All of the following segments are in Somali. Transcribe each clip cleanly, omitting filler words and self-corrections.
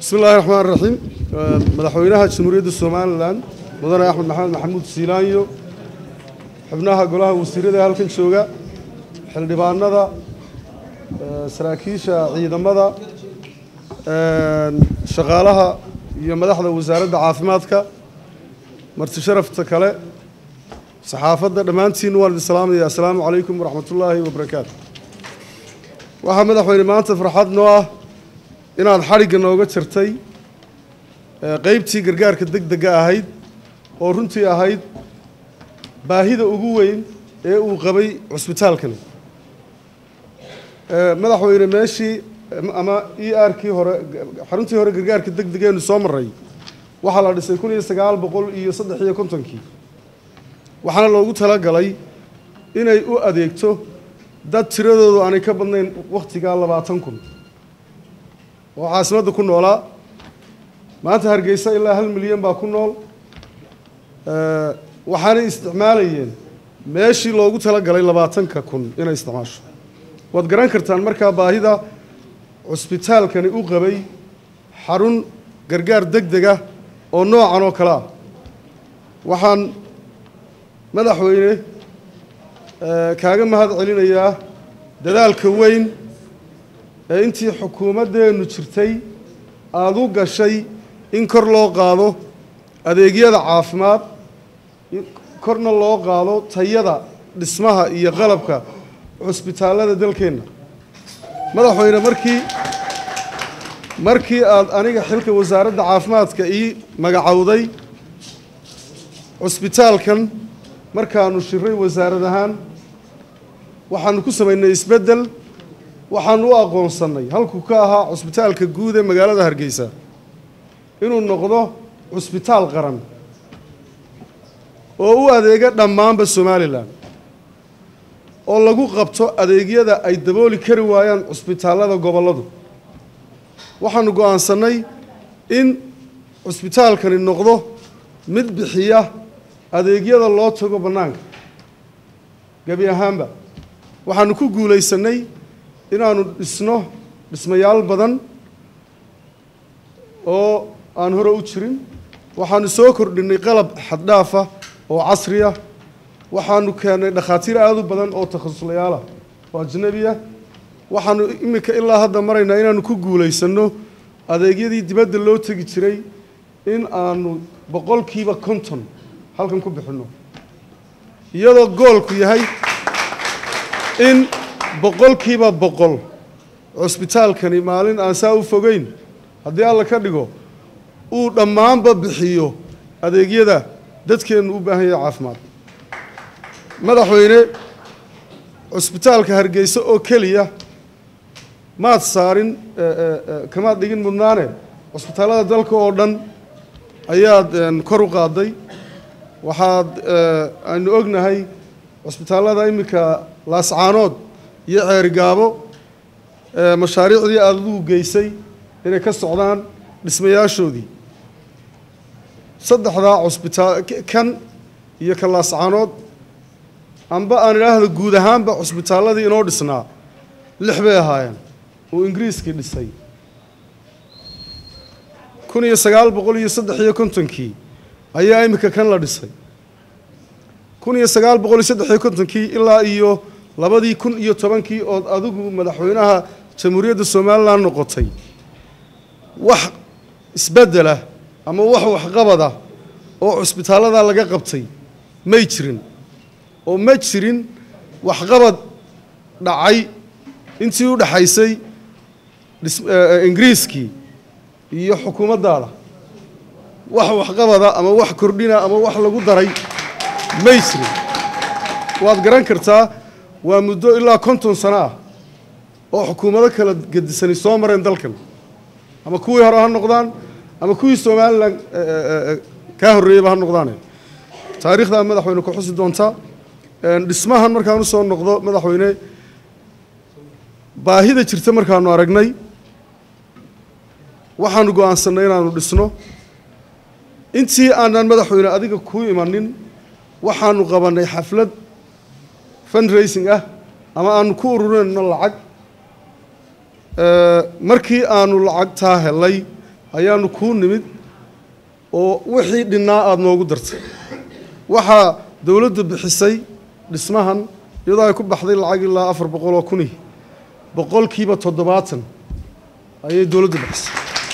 بسم الله الرحمن الرحيم مدحوينها جمهورية الصوماليلاند مدن أحمد محمود سيلانيو xubnaha golaha wasiirada halkan jooga xildhibaanada saraakiisha ciidamada shaqaalaha iyo madaxda wasaaradda caafimaadka marti sharafta kale saxaafadda dhamaantiin waan salaamayaa assalaamu calaykum waraxmatullaahi wabarakaatu waxa madaxweyne maanta farxad noo ah inaad xariga nooga jirtay qaybtii gargaarka degdega ahayd oo runtii ahayd baahida ugu weyn ee uu qabay cusbitaalkani madaxweyne meeshii ama ER-kii hore xaruntii hore gargaarka degdegeenu soo maray waxa la dhisay 1953 waxaana loogu talagalay inay u adeegto dad tiradoodu aanay ka badnayn waqtiga 20,000 oo caasimadda ku noolaa maanta Hargeysa ilaa 1 milyan baa ku nool waxaanay isticmaalayeen meeshii loogu talagalay 20,000 inay isticmaasho waad garan kartaan markaa baahida cusbitaalkani u qabay xarun gargaar degdeg ah oo noocan oo kale ah waxaan madaxweyne kaaga mahad celinayaa dadaalka weyn ee intii xukuumaddeenu jirtay aad u gashay in kor loo qaado adeegyada caafimaad korna loo qaado tayada dhismaha iyo qalabka cusbitaalada dalkeena madaxweyne markii aad aniga xilka wasaaradda caafimaadka ii magacowday cusbitaalkan markaanu shiray wasaarad ahaan waxaanu ku sameynay isbedel waxaanu u aqoonsanay halkuu ka ahaa cusbitaalka guud ee magaalada Hargeysa inuu noqdo cusbitaal qaran oo u adeega dhammaanba Soomaaliland oo lagu qabto adeegyada ay dabooli kari waayaan cusbitaalada goboladu waxaanu go'aansanay in cusbitaalkani noqdo mid bixiya adeegyada loo tago banaanka gabi ahaanba waxaanu ku guuleysanay inaanu dhisno dhismayaal badan oo aan hore u jirin waxaanu soo kordhinay qalab xad dhaaf ah oo casri ah waxaanu keenay dhakhaatiir aad u badan oo takhasuslayaal ah oo ajnabi ah waxaanu imika ilaa hadda maraynaa inaanu ku guuleysano adeegyadii dibadda loo tagi jiray in aanu 50% halkan ku bixino iyadoo goolku yahay in 100% cusbitaalkani maalin aan saa u fogeyn haddii alla ka dhigo uu dhammaanba bixiyo adeegyada dadkeenu u baahan yahay caafimaad madaxweyne cusbitaalka Hargeysa oo kaliya maad saarin kama dhigin mudnaane cusbitaalada dalka oo dhan ayaad kor u qaaday waxaad aanu ognahay cusbitaalada imika laascaanood iyo ceerigaabo mashaariicdii aad ugu geysay inay ka socdaan dhismayaashoodii saddexda cusbitaal kan iyo ka laascaanood amba aan ilaahdo guud ahaanba cusbitaaladii inoo dhisnaa 6 bay ahaayeen oo Ingiriiska dhisay 1953 ayaa imika kan la dhisay 1953 ilaa iyo 2010 oo adigu madaxweynaha jamhuuriyadda Soomaaliland noqotay wax isbedel ah ama wax qabada oo cusbitaalada laga qabtay ma jirin oo ma jirin wax qabad dhacay intii u dhaxaysay Ingiriiskii iyo xukuumadda wax qabada ama wax kordhina ama wax lagu daray ma jirin waad garan kartaa waa muddo ilaa 50 sano ah oo xukuumado kala gedisan soo mareen dalkan ama kuwii hore ha noqdaan ama kuwii Soomaaliland ka horreeyay ha noqdaan taariikhda madaxweyne ku xusi doonta dhismahan markaan u soo noqdo madaxweyne baahida jirta markaanu aragnay waxaanu go'aansanay inaanu dhisno intii aanan madaxweyne adiga ku imanin waxaanu qabanay xaflad fundraising ah ama aanu ku ururino lacag markii aanu lacagtaa helay ayaanu kuu nimid oo wixii dhinnaa aad noogu dartay waxaa dowladda bixisay dhismahan iyadoo ay ku baxday lacag ilaa 400 oo kun boqolkiiba 70 ayay dowladda bixisay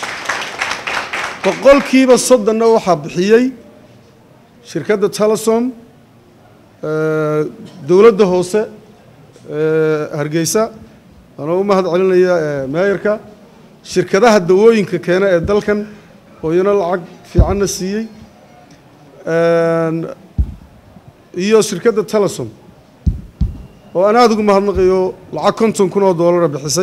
boqolkiiba 30 waxaa bixiyey shirkadda Telesom dowladda hoose Hargeysa أنا ما هذا علينا يا مايركا شركة الدوائن كان الدلكن وينال عق في عنا السيء هي شركة التلسم وأنا أقول ما هذا غيو العقنتم كنا دولار بحسي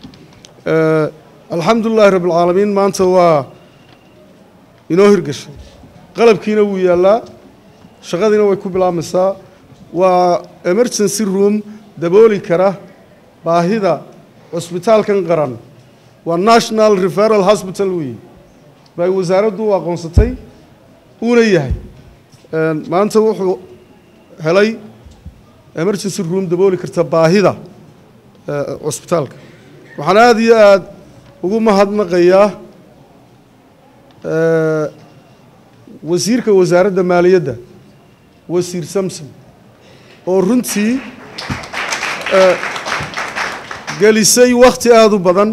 الحمد لله رب العالمين ما أنت هو ينهر قش قلب كينا ويا لا شغالين ويكون بلا مساء وإمرجنسي روم دبولي كره باهدا hospital kan qaran waa national referral hospital weey bay wasaaraddu aqoonsatay uu leeyahay maanta wuxuu helay emergency room dabooli karta baahida hospitalka waxaan aad iyo aad ugu mahadnaqayaa wasiirka wasaaradda maaliyadda wasiir Samson oo runtii جالسي وقت هذا بدن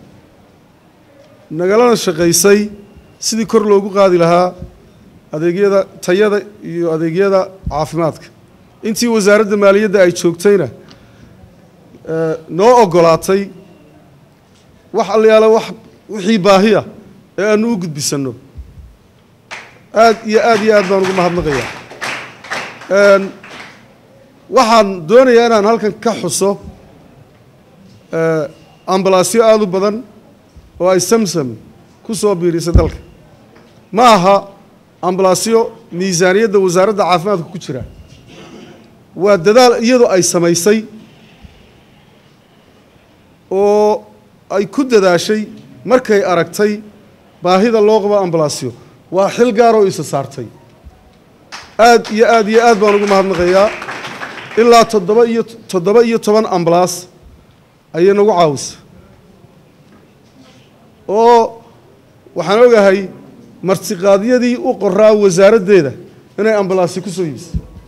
نقلنا شقيسي سيدي كرلوجو قاضي لها هذا جيدا تيادا هذا جيدا عافماتك أنتي وزارة المالية ده أيشوكتينا نوع قلاتي وحلي على وحي باهية أنو قد بيسنو آد بانو ما هاد نغير وحن دوني أنا هالكن كحصو أمبلاسيو آلو بدن وأي سمسم كسو بيريس دلك معها أمبلاسيو ميزانية دا وزارة دا عافمات كوشرة وددال يدو أي سميسي و أي كود دا شيء مركي أركتي باهيدا اللوغبا أمبلاسيو وحل قارو إسسارتي آد بانوغو مهد نغيا إلا تضبئيو طبان أمبلاس أيه نوع عاوز، أو وحنوجه هاي مرتقادية دي وقرّا وزارة ده، أنا أمبلاسي كسويس،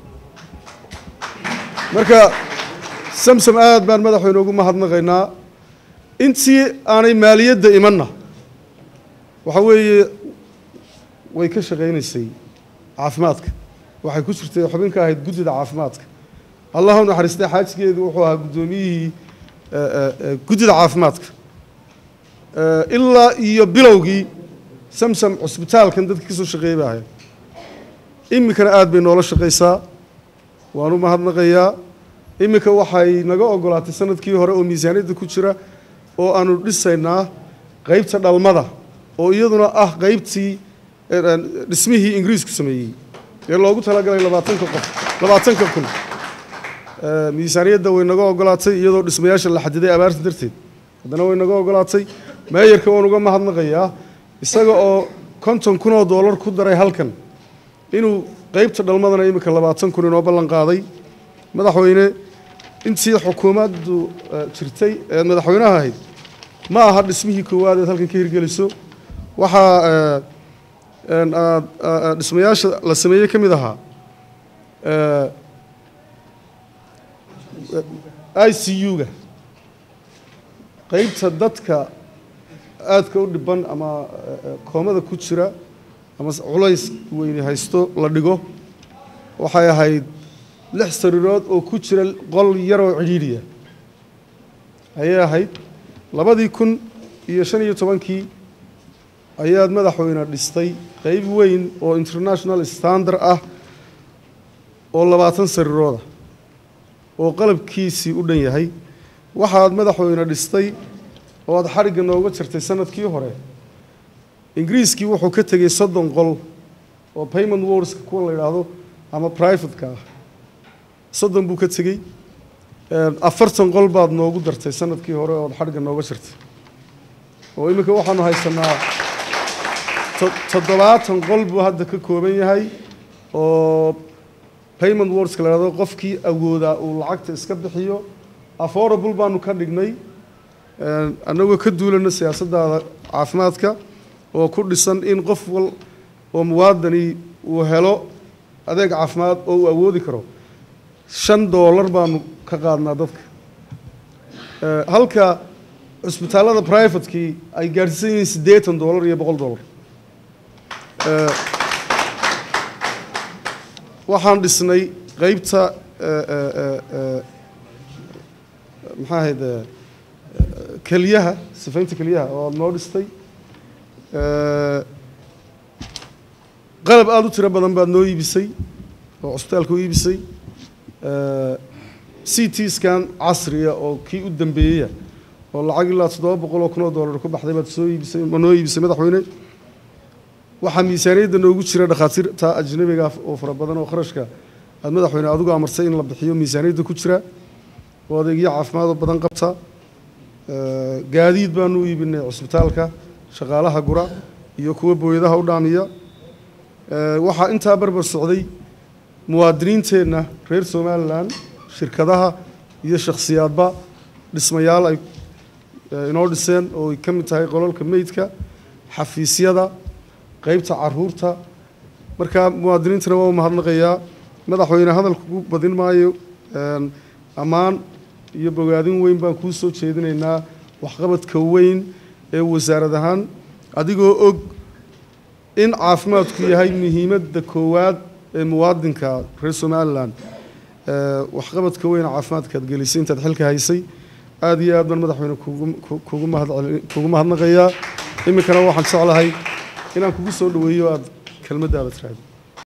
مركا سمسم آد بان ماذا حنوجه ما هذنا غينا، أنتي أنا مالية دائمنا، وحوي ويكش غينا السي عافماتك، وحيكسر حبينك هاي جدد عافماتك، اللهم نحرسنا حاجة كده وحوها قدومي جدد عافماتك إلا يبلغي سمسم عسبتال كان دتك كسر شقيبة هاي إمي كان آد بين ولا شقيسا وانو ما هذنا غيا إمي كوحي نجا أقولات السنة كي هراء ميزانية دكتورة أو أنو لسه إنها غيبت الماضي أو يدنا غيبتي اسمه إنجليز كسميه يلا قلت هلا قال لبعتين كم ميزانية ده وينجا أقولاتي يدور اسمياش اللي حددي أبارت درتين هذا نوع ينجا أقولاتي ما يركبون وجا ما هذنا غيا يسقى كنتم كنا دولار كدر هالكن إنه غيبت الماضي نايم كلبعتين كنا نوبلن قاضي ماذا حوينه أنتي حكومة شرتي ماذا حوينها هاي ما هاد اسمه كواد هالكن كير جلسوا وح اسمياش لسمية كم ذها ICU قيب صدتك آدك ودبان أما كومة كوتشرا أما علايس وين هايستو لدقو وحيا هاي لحسريرات أو كوتشرا قل يرو عجيرية هاي لابد يكون يشان يتبانكي أياد ماذا حوينا لستي قيب وين أو international standard أو لباتن سريرات oo qalabkiisii u dhan yahay waxaad madaxweyne dhistay oo aad xariga nooga jirtay sanadkii hore ingiriiskii wuxuu ka tagay 30 qol oo payment wars ku la yiraahdo ama private ka 30 buu ka tagay 40 qol baad noogu dartay sanadkii hore oo xariga nooga jirtay oo imika waxaanu haysanaa 70 qol buu hadda ka kooban yahay oo payment wars kala yiraahdo qofkii awooda uu lacagta iska bixiyo affordable baanu ka dhignay anagoo ka duulana siyaasadda caafimaadka oo ku dhisan in qof wal oo muwaadini uu helo adeeg caafimaad oo uu awoodi karo $5 baanu ka qaadnaa dadka halka cisbitaalada privatekii ay gaarsiisan yihiin $80 iyo $100 waxaan dhisnay qaybta maxaa ahayd keliyaha sifaynta keliyaha oo noo dhistay qalab aad u tiro badan baad noo iibisay oo cisbitaalka u iibisay CT scan casriya oo kii u dambeeyay oo lacag ilaa $700,000 ku baxday baad soo iibisay ma noo iibisay madaxweyne waxa miisaaniyadda noogu jira dhakhaatiirta ajnabiga oo fara badan oo kharashka aad madaxweyne adigu amartay in la bixiyo miisaaniyadda ku jira oo adeegyo caafimaad oo badan qabta gaadiid baanu u iibinay cisbitaalka shaqaalaha gura iyo kuwa booyadaha u dhaamiya waxaa intaa barbar socday muwaadiniinteenna reer Somaliland shirkadaha iyo shakhsiyaadba dhismayaal ay inoo dhiseen oo ay ka mid tahay qolalka meydka xafiisyada qaybta caruurta marka muwaadiniintana waa mahadnaqayaa madaxweyne hadalku ku badin maayo ammaan iyo bogaadin weyn baan kuu soo jeedinaynaa waxqabadka weyn ee wasaaradahan adigoo og in caafimaadku yahay muhiimadda koowaad ee muwaadinka reer Somaliland waxqabadka weyn caafimaadka aad gelisay intaad xilka haysay aad iyo aad baan madaxweyne kugu mahadnaqayaa iminkana waxaan jeclahay inaan kugu soo dhaweeyo aad kelmadaada tiraahdo